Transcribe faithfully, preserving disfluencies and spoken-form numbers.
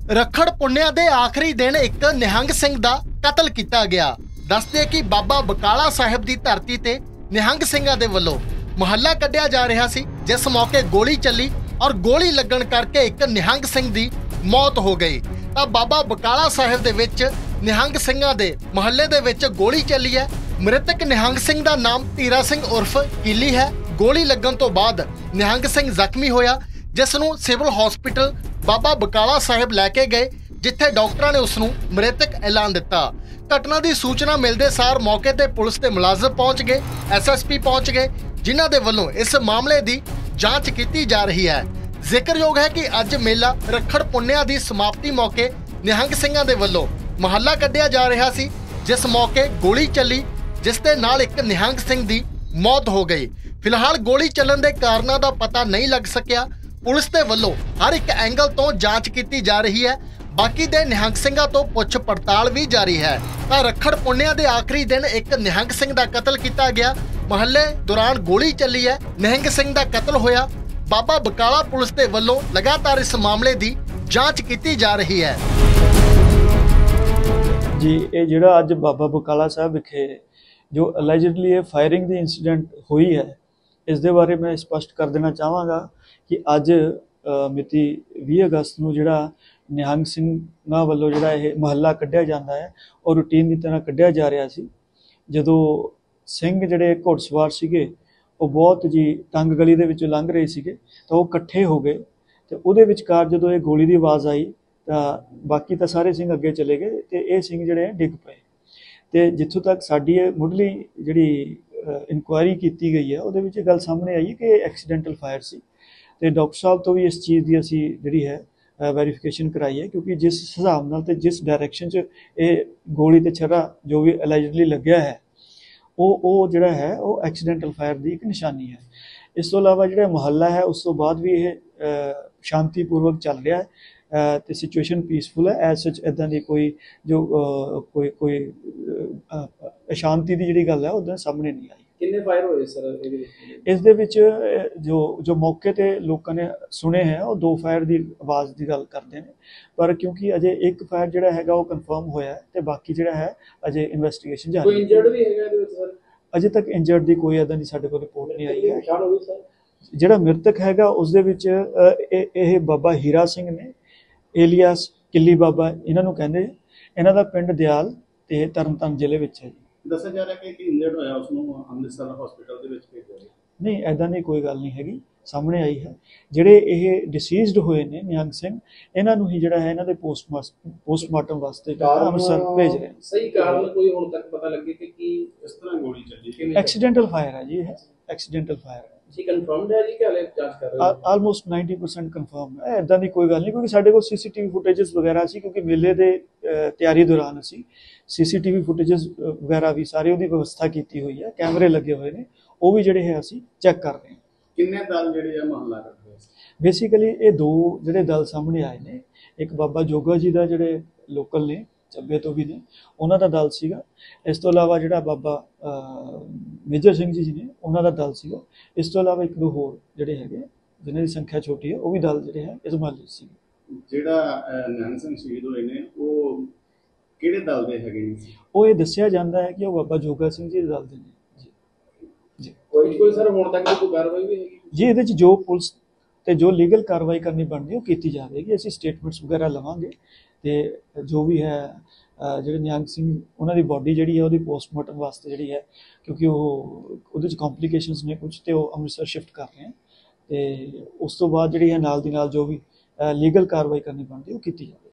ਰੱਖੜ ਪੁੰਨਿਆ ਦੇ ਆਖਰੀ ਦਿਨ ਇੱਕ ਨਿਹੰਗ ਸਿੰਘ ਦਾ ਕਤਲ ਕੀਤਾ ਗਿਆ। ਦੱਸਦੇ ਕਿ ਬਾਬਾ ਬਕਾਲਾ ਸਾਹਿਬ ਦੀ ਧਰਤੀ ਤੇ ਨਿਹੰਗ ਸਿੰਘਾਂ ਦੇ ਵੱਲੋਂ ਮੁਹੱਲਾ ਕੱਢਿਆ ਜਾ ਰਿਹਾ ਸੀ, ਜਿਸ ਮੌਕੇ ਗੋਲੀ ਚੱਲੀ ਔਰ ਗੋਲੀ ਲੱਗਣ ਕਰਕੇ ਇੱਕ ਨਿਹੰਗ ਸਿੰਘ ਦੀ ਮੌਤ ਹੋ ਗਈ। ਤਾਂ ਬਾਬਾ ਬਕਾਲਾ ਸਾਹਿਬ ਦੇ ਵਿੱਚ ਨਿਹੰਗ ਸਿੰਘਾਂ ਦੇ ਮੁਹੱਲੇ ਦੇ ਵਿੱਚ ਗੋਲੀ ਚੱਲੀ ਹੈ। ਮ੍ਰਿਤਕ ਨਿਹੰਗ ਸਿੰਘ ਦਾ ਨਾਮ ਧੀਰਾ ਸਿੰਘ ਉਰਫ ਕੀਲੀ ਹੈ। ਗੋਲੀ ਲੱਗਣ ਤੋਂ ਬਾਅਦ ਨਿਹੰਗ ਸਿੰਘ ਜ਼ਖਮੀ ਹੋਇਆ, ਜਿਸ ਨੂੰ ਸਿਵਲ ਹਸਪੀਟਲ ਬਾਬਾ ਬਕਾਲਾ ਸਾਹਿਬ ਲੈ ਕੇ ਗਏ, ਜਿੱਥੇ ਡਾਕਟਰਾਂ ਨੇ ਉਸ ਨੂੰ ਮ੍ਰਿਤਕ ਐਲਾਨ ਦਿੱਤਾ। ਘਟਨਾ ਦੀ ਸੂਚਨਾ ਮਿਲਦੇ ਸਾਰ ਮੌਕੇ ਤੇ ਪੁਲਿਸ ਦੇ ਮੁਲਾਜ਼ਮ ਪਹੁੰਚ ਗਏ, ਐਸ ਐਸ ਪੀ ਪਹੁੰਚ ਗਏ, ਜਿਨ੍ਹਾਂ ਦੇ ਵੱਲੋਂ ਇਸ ਮਾਮਲੇ ਦੀ ਜਾਂਚ ਕੀਤੀ ਜਾ ਰਹੀ ਹੈ। ਜ਼ਿਕਰਯੋਗ ਹੈ ਕਿ ਅੱਜ ਮੇਲਾ ਰੱਖੜ ਪੁੰਨਿਆ ਦੀ ਸਮਾਪਤੀ ਮੌਕੇ ਨਿਹੰਗ ਸਿੰਘਾਂ ਦੇ ਵੱਲੋਂ ਮੁਹੱਲਾ ਕੱਢਿਆ ਜਾ ਰਿਹਾ ਸੀ, ਜਿਸ ਮੌਕੇ ਗੋਲੀ ਚੱਲੀ, ਜਿਸ ਦੇ ਨਾਲ ਇੱਕ ਨਿਹੰਗ ਸਿੰਘ ਦੀ ਮੌਤ ਹੋ ਗਈ। ਫਿਲਹਾਲ ਗੋਲੀ ਚੱਲਣ ਦੇ ਕਾਰਨਾਂ ਦਾ ਪਤਾ ਨਹੀਂ ਲੱਗ ਸਕਿਆ। ਪੁਲਿਸ ਦੇ ਵੱਲੋਂ ਹਰ ਇੱਕ ਐਂਗਲ ਤੋਂ ਜਾਂਚ ਕੀਤੀ ਜਾ ਰਹੀ ਹੈ। ਬਾਕੀ ਦੇ ਨਿਹੰਗ ਸਿੰਘਾਂ ਤੋਂ ਪੁੱਛ ਪੜਤਾਲ ਵੀ ਜਾਰੀ ਹੈ। ਤਾਂ ਰੱਖੜ ਪੁੰਨਿਆ ਦੇ ਆਖਰੀ ਦਿਨ ਇੱਕ ਨਿਹੰਗ ਸਿੰਘ ਦਾ ਕਤਲ ਕੀਤਾ ਗਿਆ। ਮੁਹੱਲੇ ਦੌਰਾਨ ਗੋਲੀ ਚੱਲੀ ਹੈ, ਨਿਹੰਗ ਸਿੰਘ ਦਾ ਕਤਲ ਹੋਇਆ। ਬਾਬਾ ਬਕਾਲਾ ਪੁਲਿਸ ਦੇ ਵੱਲੋਂ ਲਗਾਤਾਰ ਇਸ ਮਾਮਲੇ ਦੀ ਜਾਂਚ ਕੀਤੀ ਜਾ ਰਹੀ ਹੈ। ਜੀ ਇਹ ਜਿਹੜਾ ਅੱਜ ਬਾਬਾ ਬਕਾਲਾ ਸਾਹਿਬ ਵਿਖੇ ਜੋ ਅਲੈਜਡਲੀ ਇਹ ਫਾਇਰਿੰਗ ਦੀ ਇਨਸੀਡੈਂਟ ਹੋਈ ਹੈ, ਇਸ ਦੇ ਬਾਰੇ ਮੈਂ ਸਪਸ਼ਟ ਕਰ ਦੇਣਾ ਚਾਹਾਂਗਾ ਕਿ ਅੱਜ ਮਿਤੀ ਵੀਹ ਅਗਸਤ ਨੂੰ ਜਿਹੜਾ ਨਿਹੰਗ ਸਿੰਘਾਂ ਵੱਲੋਂ ਜਿਹੜਾ ਇਹ ਮੁਹੱਲਾ ਕੱਢਿਆ ਜਾਂਦਾ ਹੈ ਔਰ ਰੂਟੀਨ ਦੀ ਤਰ੍ਹਾਂ ਕੱਢਿਆ ਜਾ ਰਿਹਾ ਸੀ। ਜਦੋਂ ਸਿੰਘ ਜਿਹੜੇ ਘੋੜਸਵਾਰ ਸੀਗੇ ਉਹ ਬਹੁਤ ਜੀ ਤੰਗ ਗਲੀ ਦੇ ਵਿੱਚੋਂ ਲੰਘ ਰਹੇ ਸੀਗੇ, ਤਾਂ ਉਹ ਇਕੱਠੇ ਹੋ ਗਏ ਤੇ ਉਹਦੇ ਵਿਚਕਾਰ ਜਦੋਂ ਇਹ ਗੋਲੀ ਦੀ ਆਵਾਜ਼ ਆਈ ਤਾਂ ਬਾਕੀ ਤਾਂ ਸਾਰੇ ਸਿੰਘ ਅੱਗੇ ਚਲੇ ਗਏ ਤੇ ਇਹ ਸਿੰਘ ਜਿਹੜੇ ਡਿੱਗ ਪਏ। ਤੇ ਜਿੱਥੋਂ ਤੱਕ ਸਾਡੀ ਇਹ ਮੁੱਢਲੀ ਜਿਹੜੀ ਇਨਕੁਆਇਰੀ ਕੀਤੀ ਗਈ ਹੈ ਉਹਦੇ ਵਿੱਚ ਇਹ ਗੱਲ ਸਾਹਮਣੇ ਆਈ ਕਿ ਐਕਸੀਡੈਂਟਲ ਫਾਇਰ ਸੀ। ਤੇ ਡਾਕਟਰ ਸਾਹਿਬ ਤੋਂ ਵੀ ਇਸ ਚੀਜ਼ ਦੀ ਅਸੀਂ ਜਿਹੜੀ ਹੈ ਵੈਰੀਫਿਕੇਸ਼ਨ ਕਰਾਈ ਹੈ, ਕਿਉਂਕਿ ਜਿਸ ਹਿਸਾਬ ਨਾਲ ਤੇ ਜਿਸ ਡਾਇਰੈਕਸ਼ਨ 'ਚ ਇਹ ਗੋਲੀ ਤੇ ਛੱਰਾ ਜੋ ਵੀ ਅਲੈਜਡਲੀ ਲੱਗਿਆ ਹੈ ਉਹ ਉਹ ਜਿਹੜਾ ਹੈ ਉਹ ਐਕਸੀਡੈਂਟਲ ਫਾਇਰ ਦੀ ਇੱਕ ਨਿਸ਼ਾਨੀ ਹੈ। ਇਸ ਤੋਂ ਇਲਾਵਾ ਜਿਹੜਾ ਮੁਹੱਲਾ ਹੈ ਉਸ ਤੋਂ ਬਾਅਦ ਵੀ ਇਹ ਸ਼ਾਂਤੀਪੂਰਵਕ ਚੱਲ ਰਿਹਾ ਹੈ ਤੇ ਸਿਚੁਏਸ਼ਨ ਪੀਸਫੁਲ ਹੈ। ਐਜ਼ ਸੱਚ ਇੱਦਾਂ ਦੀ ਕੋਈ ਜੋ ਕੋਈ ਕੋਈ ਅਸ਼ਾਂਤੀ ਦੀ ਜਿਹੜੀ ਗੱਲ ਹੈ ਉਹਦਾ ਸਾਹਮਣੇ ਨਹੀਂ ਆਈ। ਕਿੰਨੇ ਫਾਇਰ ਹੋਏ ਸਰ ਇਹਦੇ ਵਿੱਚ? ਇਸ ਦੇ ਵਿੱਚ ਜੋ ਜੋ ਮੌਕੇ ਤੇ ਲੋਕਾਂ ਨੇ ਸੁਣੇ ਹੈ ਉਹ ਦੋ ਫਾਇਰ ਦੀ ਆਵਾਜ਼ ਦੀ ਗੱਲ ਕਰਦੇ ਨੇ, ਪਰ ਕਿਉਂਕਿ ਅਜੇ ਇੱਕ ਫਾਇਰ ਜਿਹੜਾ ਹੈਗਾ ਉਹ ਕਨਫਰਮ ਹੋਇਆ ਹੈ ਤੇ ਬਾਕੀ ਜਿਹੜਾ ਹੈ ਅਜੇ ਇਨਵੈਸਟੀਗੇਸ਼ਨ ਜਾਰੀ ਹੈ। ਕੋਈ ਇੰਜਰਡ ਵੀ ਹੈਗਾ ਇਹਦੇ ਵਿੱਚ ਸਰ? ਅਜੇ ਤੱਕ ਇੰਜਰਡ ਦੀ ਕੋਈ ਇਦਾਂ ਦੀ ਸਾਡੇ ਕੋਲ ਰਿਪੋਰਟ ਨਹੀਂ ਆਈ ਹੈ। ਪਛਾਣ ਹੋਈ ਸਰ? ਜਿਹੜਾ ਮ੍ਰਿਤਕ ਹੈਗਾ ਉਸ ਦੇ ਵਿੱਚ ਇਹ ਇਹ ਬਾਬਾ ਹੀਰਾ ਸਿੰਘ ਨੇ, ਏਲੀਅਸ ਕਿੱਲੀ ਬਾਬਾ ਇਹਨਾਂ ਨੂੰ ਕਹਿੰਦੇ। ਇਹਨਾਂ ਦਾ ਪਿੰਡ ਦਿਆਲ ਤੇ ਤਰਨਤਾਰਨ ਜ਼ਿਲ੍ਹੇ ਵਿੱਚ ਹੈ ਜੀ। ਦੱਸਿਆ ਜਾ ਰਿਹਾ ਕਿ ਇੱਕ ਇੰਜਰਡ ਹੋਇਆ, ਉਸ ਨੂੰ ਅੰਮ੍ਰਿਤਸਰ ਹਸਪੀਟਲ ਦੇ ਵਿੱਚ ਭੇਜਿਆ ਗਿਆ। ਨਹੀਂ, ਐਦਾਂ ਦੀ ਕੋਈ ਗੱਲ ਨਹੀਂ ਹੈਗੀ, ਸਾਹਮਣੇ ਆਈ ਹੈ। ਜਿਹੜੇ ਇਹ ਡਿਸੀਜ਼ਡ ਹੋਏ ਨੇ ਨਿਹੰਗ ਸਿੰਘ, ਇਹਨਾਂ ਨੂੰ ਹੀ ਜਿਹੜਾ ਹੈ ਇਹਨਾਂ ਦੇ ਪੋਸਟਮਾਰਟਮ ਪੋਸਟਮਾਰਟਮ ਵਾਸਤੇ ਅੰਮ੍ਰਿਤਸਰ ਭੇਜ ਰਹੇ। ਸਹੀ ਕਾਰਨ ਕੋਈ ਹੁਣ ਤੱਕ ਪਤਾ ਲੱਗੇ ਕਿ ਕੀ ਇਸ ਤਰ੍ਹਾਂ ਗੋਲੀ ਚੱਲੀ? ਐਕਸੀਡੈਂਟਲ ਫਾਇਰ ਹੈ ਜੀ, ਇਹ ਐਕਸੀਡੈਂਟਲ ਫਾਇਰ ਹੈ ਜੀ। ਕਨਫਰਮਡ ਹੈ ਜੀ ਕਿ ਹਲੇ ਜਾਂਚ ਕਰ ਰਹੇ ਹੋ? ਆਲਮੋਸਟ ਨਾਈਂਟੀ ਪਰਸੈਂਟ ਕਨਫਰਮ ਹੈ। ਐਦਾਂ ਦੀ ਕੋਈ ਗੱਲ ਨਹੀਂ, ਕਿਉਂਕਿ ਸਾਡੇ ਕੋਲ ਸੀਸੀਟੀਵੀ ਫੁਟੇਜਸ ਵਗੈਰਾ ਸੀ, ਕਿਉਂਕਿ ਮੇਲੇ ਦੇ ਤਿਆਰੀ ਦੌਰਾਨ ਅਸੀਂ ਸੀਸੀਟੀਵੀ ਫੁਟੇਜਸ ਵਗੈਰਾ ਵੀ ਸਾਰੇ ਉਹਦੀ ਵਿਵਸਥਾ ਕੀਤੀ ਹੋਈ ਹੈ, ਕੈਮਰੇ ਲੱਗੇ ਹੋਏ ਨੇ, ਉਹ ਵੀ ਜਿਹੜੇ ਹੈ ਅਸੀਂ ਚੈੱਕ ਕਰ ਰਹੇ ਹਾਂ। ਕਿੰਨੇ ਦਲ ਜਿਹੜੇ ਆ ਮੁਹੱਲਾ ਕਰ ਰਹੇ? ਬੇਸਿਕਲੀ ਇਹ ਦੋ ਜਿਹੜੇ ਦਲ ਸਾਹਮਣੇ ਆਏ ਨੇ, ਇੱਕ ਬਾਬਾ ਜੋਗਾ ਜੀ ਦਾ ਜਿਹੜੇ ਲੋਕਲ ਨੇ ਚੱਬੇ ਤੋਂ ਵੀ ਨੇ, ਉਹਨਾਂ ਦਾ ਦਲ ਸੀਗਾ। ਇਸ ਤੋਂ ਇਲਾਵਾ ਜਿਹੜਾ ਬਾਬਾ ਮੇਜਰ ਸਿੰਘ ਜੀ ਨੇ ਉਹਨਾਂ ਦਾ ਦਲ ਸੀਗਾ। ਇਸ ਤੋਂ ਇਲਾਵਾ ਇੱਕ ਦੋ ਹੋਰ ਜਿਹੜੇ ਹੈਗੇ ਜਿਨ੍ਹਾਂ ਦੀ ਸੰਖਿਆ ਛੋਟੀ ਹੈ ਉਹ ਵੀ ਦਲ ਜਿਹੜੇ ਹੈ ਇਸ ਮੁਹੱਲੇ ਸੀ। ਜਿਹੜਾ ਨਿਹੰਗ ਸਿੰਘ ਸ਼ਹੀਦ ਹੋਏ ਨੇ ਉਹ ਕਿਹੜੇ ਦਲ ਦੇ ਹੈਗੇ ਨੇ? ਉਹ ਇਹ ਦੱਸਿਆ ਜਾਂਦਾ ਹੈ ਕਿ ਉਹ ਬਾਬਾ ਜੋਗਾ ਸਿੰਘ ਜੀ ਦੇ ਦਲ ਦੇ ਨੇ ਜੀ। ਜੀ ਕੋਈ ਕੋਈ ਸਰ ਹੁਣ ਤੱਕ ਕੋਈ ਕਾਰਵਾਈ ਵੀ ਹੈਗੀ ਜੀ? ਇਹਦੇ ਚ ਜੋ ਪੁਲਿਸ ਤੇ ਜੋ ਲੀਗਲ ਕਾਰਵਾਈ ਕਰਨੀ ਬਣਦੀ ਉਹ ਕੀਤੀ ਜਾਵੇਗੀ। ਅਸੀਂ ਸਟੇਟਮੈਂਟਸ ਵਗੈਰਾ ਲਵਾਂਗੇ ਤੇ ਜੋ ਵੀ ਹੈ ਜਿਹੜੇ ਨਿਹੰਗ ਸਿੰਘ ਉਹਨਾਂ ਦੀ ਬੋਡੀ ਜਿਹੜੀ ਹੈ ਉਹਦੀ ਪੋਸਟਮਾਰਟਮ ਵਾਸਤੇ ਜਿਹੜੀ ਹੈ, ਕਿਉਂਕਿ ਉਹ ਉਹਦੇ 'ਚ ਕੰਪਲੀਕੇਸ਼ਨਸ ਨੇ ਕੁਝ, ਤੇ ਉਹ ਅੰਮ੍ਰਿਤਸਰ ਸ਼ਿਫਟ ਕਰ ਰਹੇ ਹਨ ਤੇ ਉਸ ਤੋਂ ਬਾਅਦ ਜਿਹੜੀ ਹੈ ਨਾਲ ਦੀ ਨਾਲ ਜੋ ਵੀ ਲੀਗਲ ਕਾਰਵਾਈ ਕਰਨੀ ਬਣਦੀ ਉਹ ਕੀਤੀ ਜਾਵੇ।